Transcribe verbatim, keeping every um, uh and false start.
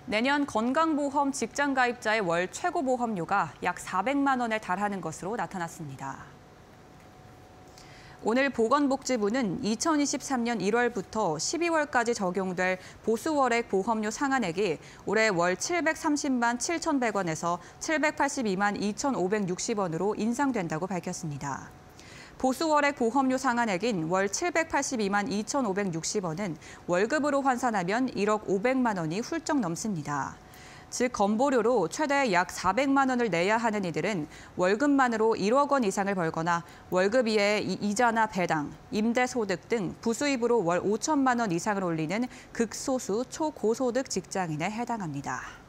내년 건강보험 직장가입자의 월 최고 보험료가 약 사백만 원에 달하는 것으로 나타났습니다. 오늘 보건복지부는 이천이십삼 년 일월부터 십이월까지 적용될 보수월액 보험료 상한액이 올해 월 칠백삼십만 칠천백 원에서 칠백팔십이만 이천오백육십 원으로 인상된다고 밝혔습니다. 보수월액 보험료 상한액인 월 칠백팔십이만 이천오백육십 원은 월급으로 환산하면 일억 오백만 원이 훌쩍 넘습니다. 즉 건보료로 최대 약 사백만 원을 내야 하는 이들은 월급만으로 일억 원 이상을 벌거나 월급 이외에 이자나 배당, 임대소득 등 부수입으로 월 오천만 원 이상을 올리는 극소수 초고소득 직장인에 해당합니다.